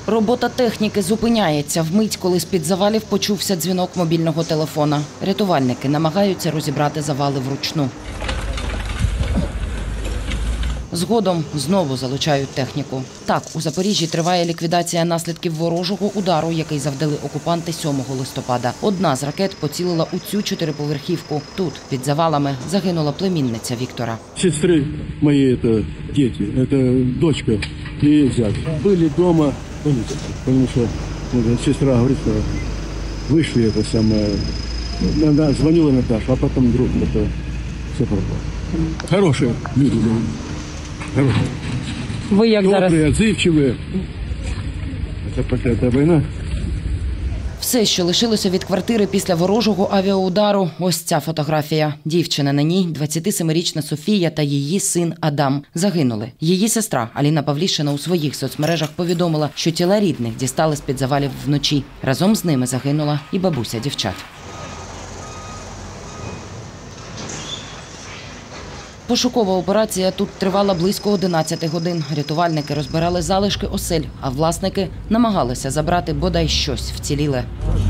Робота техніки зупиняється вмить, коли з-під завалів почувся дзвінок мобільного телефона. Рятувальники намагаються розібрати завали вручну. Згодом знову залучають техніку. Так, у Запоріжжі триває ліквідація наслідків ворожого удару, який завдали окупанти 7 листопада. Одна з ракет поцілила у цю 4-поверхівку. Тут, під завалами, загинула племінниця Віктора. Сестры мои это дети, это дочка и зять. Были дома, потому что сестра говорит, что вышли это самое. Она звонила Наташа, а потом вдруг это все пропало. Хорошие люди. Хорошие. Ви як зараз? Добрые, отзывчивые. Это проклятая война. Все, що лишилося від квартири після ворожого авіаудару, ось ця фотографія. Дівчина на ній, 27-річна Софія та її син Адам, загинули. Її сестра Аліна Павлішина у своїх соцмережах повідомила, що тіла рідних дістали з-під завалів вночі. Разом з ними загинула і бабуся дівчат. Пошукова операція тут тривала близько 11 годин. Рятувальники розбирали залишки осель, а власники намагалися забрати бодай щось вціліле.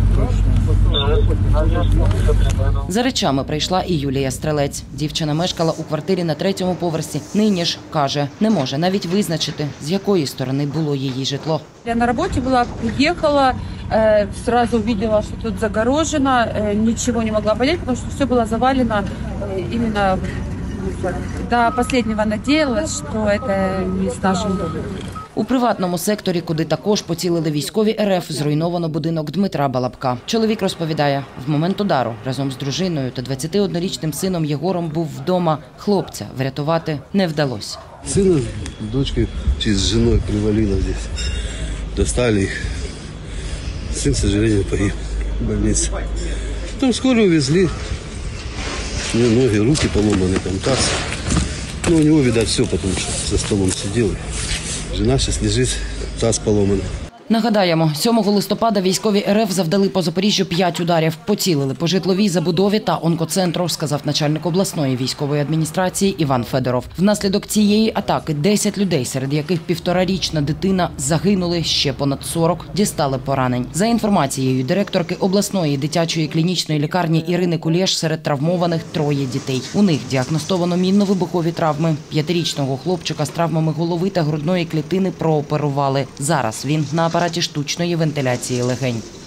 За речами прийшла і Юлія Стрелець. Дівчина мешкала у квартирі на 3-му поверсі. Нині ж, каже, не може навіть визначити, з якої сторони було її житло. Я на роботі була, приїхала, сразу увидела, что тут загорожено, ничего не могла понять, потому что все было завалено именно. До последнего надеялась, что это не с нашим домом. У приватному секторі, куди також поцілили військові РФ, зруйновано будинок Дмитра Балабка. Чоловік розповідає, в момент удару разом з дружиною та 21-річним сином Єгором був вдома. Хлопця врятувати не вдалося. Сына с дочкой с женой привалило здесь. Достали их. Сын, к сожалению, погиб в больнице. Потом скоро увезли. У него ноги, руки поломаны, там таз. Ну, у него, видать, все, потому что за столом сидел. Жена сейчас лежит, таз поломан. Нагадаємо, 7 листопада військові РФ завдали по Запоріжжю 5 ударів. Поцілили по житловій забудові та онкоцентру, сказав начальник обласної військової адміністрації Іван Федоров. Внаслідок цієї атаки 10 людей, серед яких 1,5-річна дитина, загинули, ще понад 40 дістали поранень. За інформацією директорки обласної дитячої клінічної лікарні Ірини Кулєш, серед травмованих 3 дітей. У них діагностовано мінно-вибухові травми. 5-річного хлопчика з травмами голови та грудної клітини прооперували. Зараз він на апараті штучної вентиляції легень.